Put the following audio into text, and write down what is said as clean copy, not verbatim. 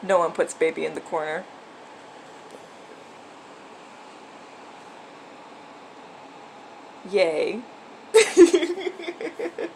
No one puts baby in the corner. Yay.